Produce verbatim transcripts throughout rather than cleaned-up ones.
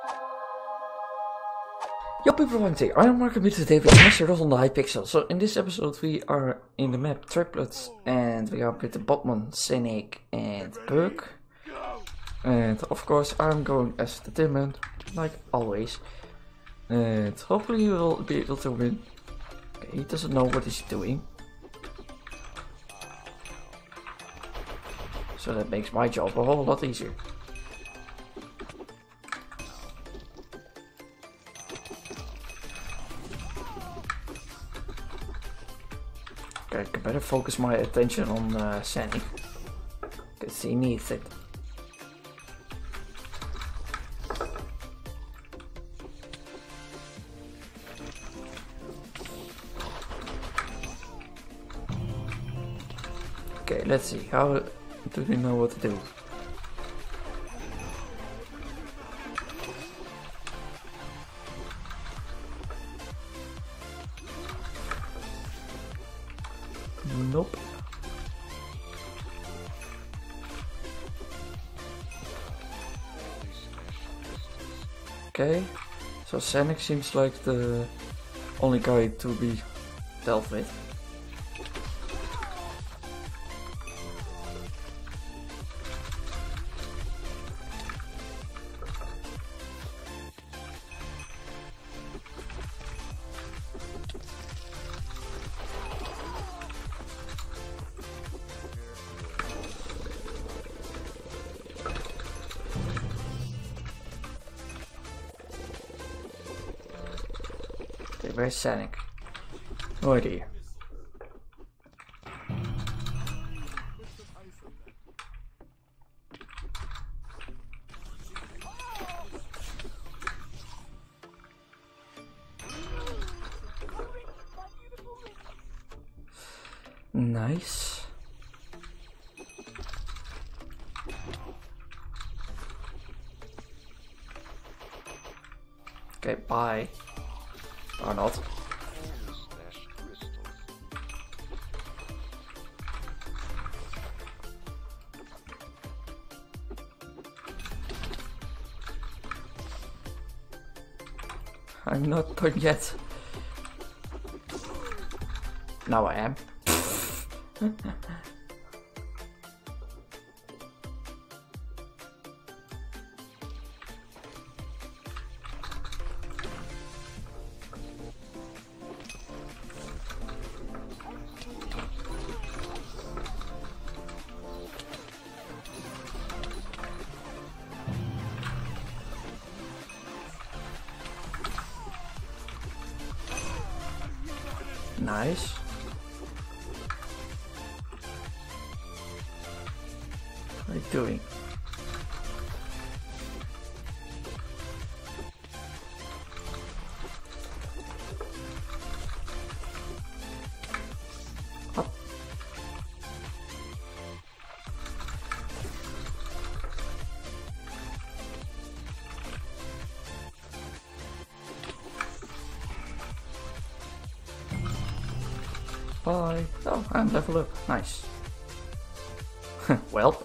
Yo people, I am Mark and today with Master on the High Pixel. So in this episode we are in the map Triplets and we are with the Botman, Cynic and Bug. And of course I'm going as the Timon, like always. And hopefully he will be able to win. Okay, he doesn't know what he's doing. So that makes my job a whole lot easier. Okay, I better focus my attention on uh, Cynic, because he needs it. Okay, let's see, how do they know what to do? Nope. Okay, so Cynic seems like the only guy to be dealt with. Okay, where's Cynic? No idea. Nice. Okay, bye. Or not. I'm not done yet. Now I am. Nice. What are you doing? What? Bye. Oh, I'm level up. Nice. Well.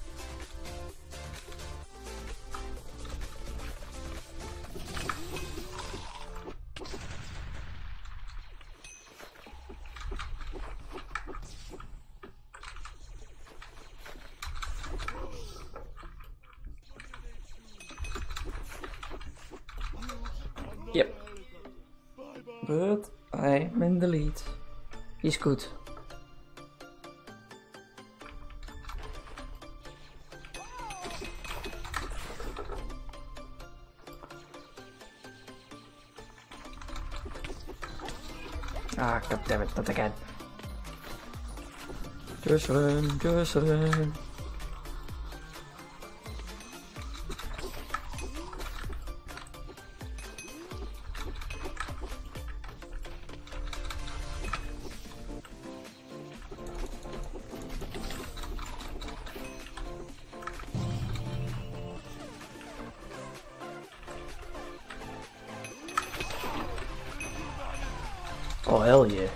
Yep. But I'm in the lead. He's good. Ah, goddammit, not again. Just run, just run. Oh, hell yeah.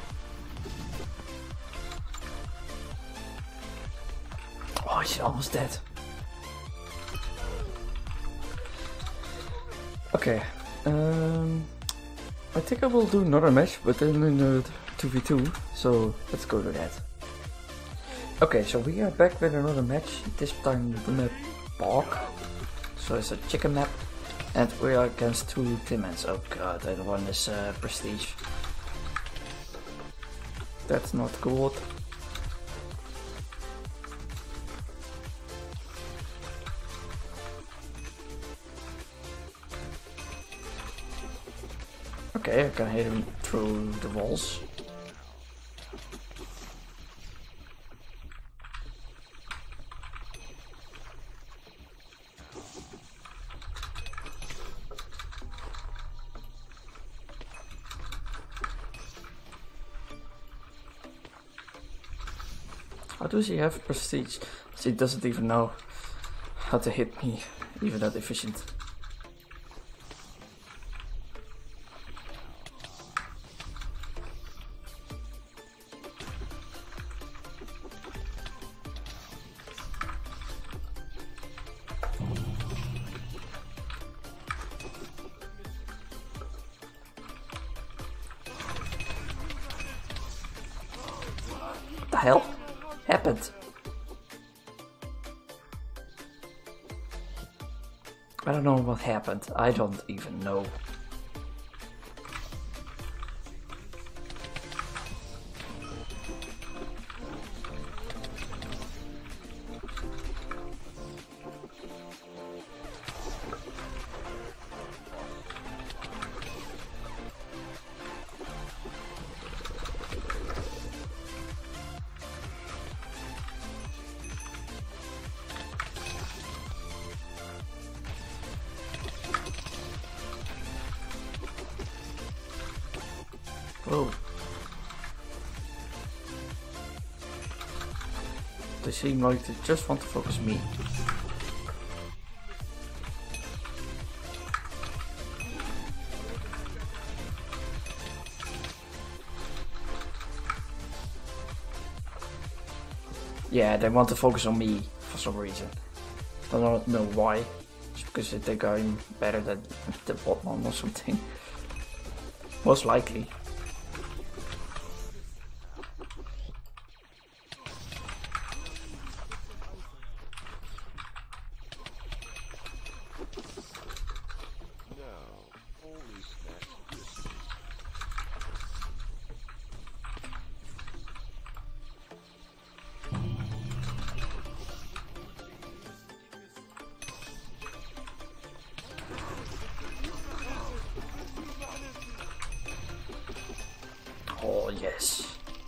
Oh, he's almost dead. Okay, um, I think I will do another match, but then in the two v two, so let's go to that. Okay, so we are back with another match, this time with the map Bog. So it's a chicken map, and we are against two Timmons. Oh god, that one is uh, prestige. That's not good. Okay, I can hit him through the walls. How does he have prestige? He doesn't even know how to hit me, even that efficient. What the hell happened? I don't know what happened. I don't even know. Whoa. They seem like they just want to focus me. Yeah, they want to focus on me for some reason. I don't know why. It's because they think I'm better than the botman or something. Most likely. Oh yes.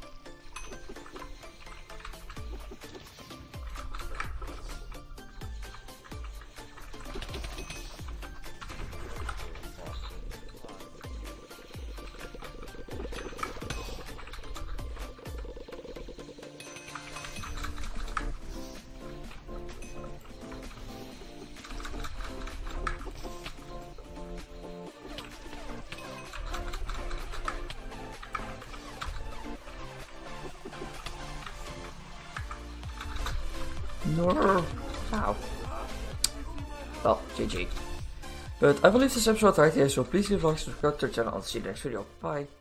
No. Ow. Well, G G. But I will leave this episode right here, so please leave a like, subscribe to the channel, and see you next video. Bye.